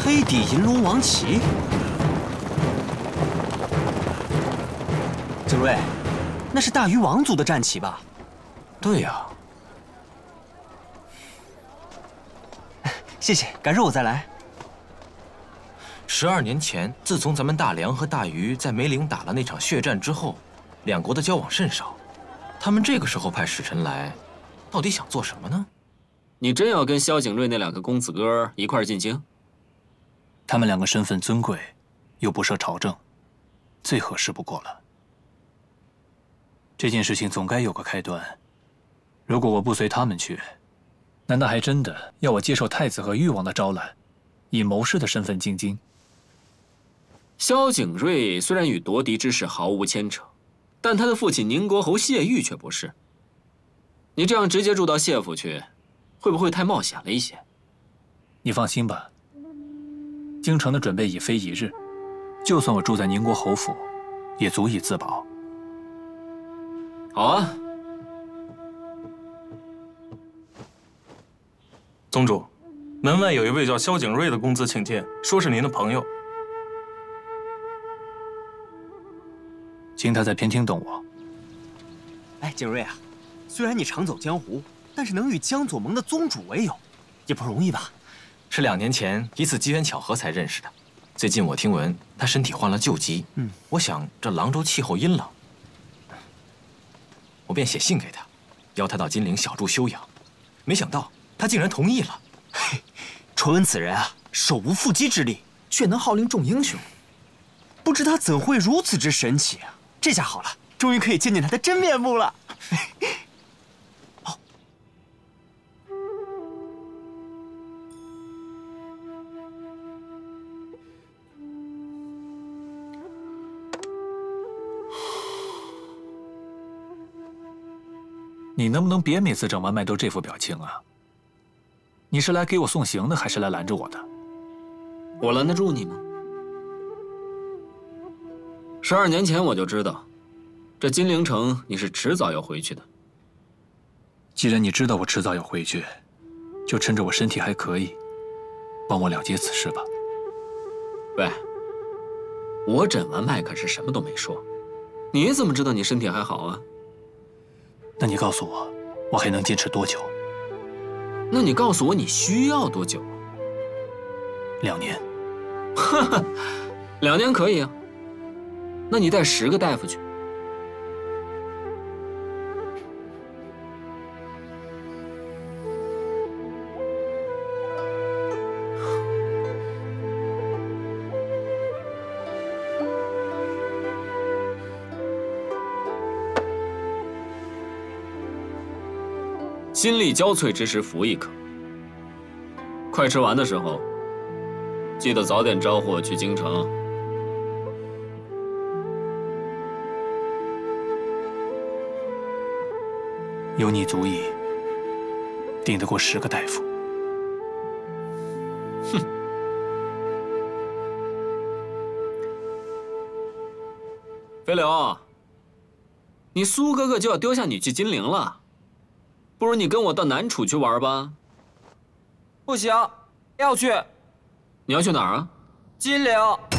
黑底银龙王旗。景睿，那是大禹王族的战旗吧？ 对呀。 谢谢，改日我再来。 12年前，自从咱们大梁和大禹在梅岭打了那场血战之后，两国的交往甚少。他们这个时候派使臣来，到底想做什么呢？ 你真要跟萧景睿那两个公子哥一块儿进京？ 他们两个身份尊贵，又不涉朝政，最合适不过了。这件事情总该有个开端。如果我不随他们去，难道还真的要我接受太子和誉王的招揽，以谋士的身份进京？ 萧景睿虽然与夺嫡之事毫无牵扯，但他的父亲宁国侯谢玉却不是。你这样直接住到谢府去，会不会太冒险了一些？ 你放心吧，京城的准备已非一日，就算我住在宁国侯府，也足以自保。 好啊。 宗主，门外有一位叫萧景睿的公子请见，说是您的朋友。 请他在偏听等我。 哎，景睿啊，虽然你常走江湖，但是能与江左盟的宗主为友，也不容易吧？ 是2年前一次机缘巧合才认识的。最近我听闻他身体患了旧疾，我想这廊州气候阴冷，我便写信给他，邀他到金陵小住休养。没想到他竟然同意了。 嘿，传闻此人啊，手无缚鸡之力，却能号令众英雄。不知他怎会如此之神奇啊！这下好了，终于可以见见他的真面目了。 你能不能别每次整完麦都这副表情啊？你是来给我送行的，还是来拦着我的？ 我拦得住你吗？12年前我就知道，这金陵城你是迟早要回去的。 既然你知道我迟早要回去，就趁着我身体还可以，帮我了结此事吧。 喂，我诊完脉可是什么都没说，你怎么知道你身体还好啊？ 那你告诉我，我还能坚持多久？ 那你告诉我你需要多久 ？2年。 哈哈，2年可以啊。那你带10个大夫去。心力交瘁之时服一颗，快吃完的时候，记得早点招呼我去京城。 有你足矣，顶得过10个大夫。 哼！飞柳，你苏哥哥就要丢下你去金陵了。不如你跟我到南楚去玩吧。 不行，要去。 你要去哪儿啊？ 金陵。